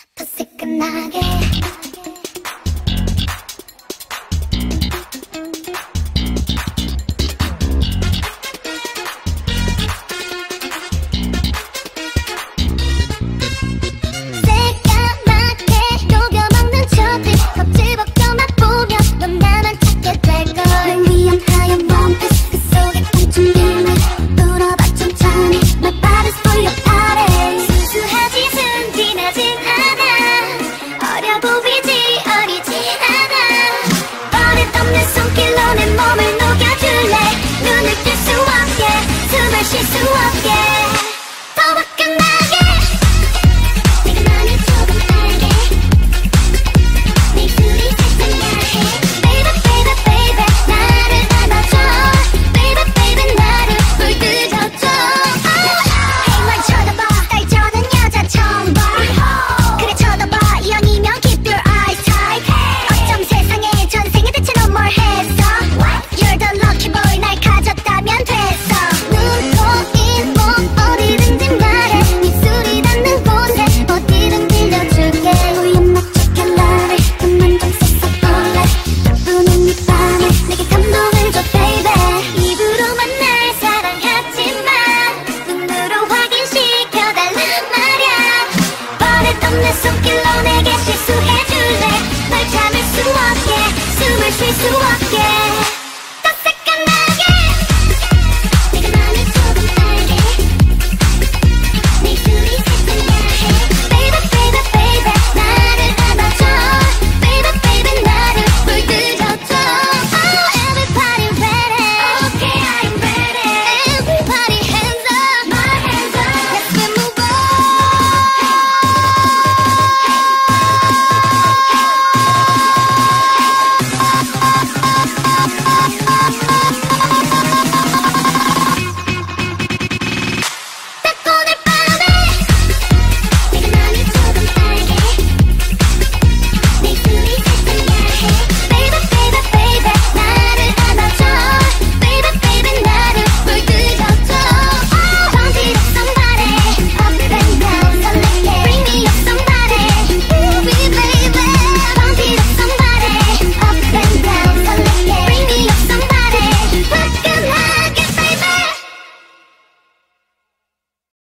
뜨끈하게 새까맣게 녹여먹는 저들 껍질 벗겨 맛보며 넌 나만 찾게 될걸 널 위한 하얀 원피스 그 속에 꽁충 길을 불어봐 천천히 My body's for your party 수수하지 순진하진 않아 어려 보이지 어리지 않아 버릇없는 손길로 내 몸을 녹여줄래 눈을 뜰 수 없게 숨을 쉴 수 없게 더 화끈하게 내가 맘을 조금 알게 내 입술이 살짝 야해 Baby baby baby 나를 안아줘 Baby baby 나를 물들여줘 Hey 날 쳐다봐 날 저는 여자 처음 봐 그래 쳐다봐 이왕이면 keep your eyes tight 어쩜 세상에 전생에 대체 넌 뭘 했어 You're the lucky boy 날 가졌다면 됐어 눈, 코, 입, 몸 어디든지 말해 입술이 닿는 곳에 어디든 들려줄게 우연 맞춰 갤러리 그만 좀 씻어볼래 나쁘는 이 밤에 내게 감동을 줘 baby 입으로만 날 사랑하지만 눈으로 확인시켜달란 말야 버릇없는 손길로 내게 실수해줄래 널 참을 수 없게 숨을 쉴 수 없게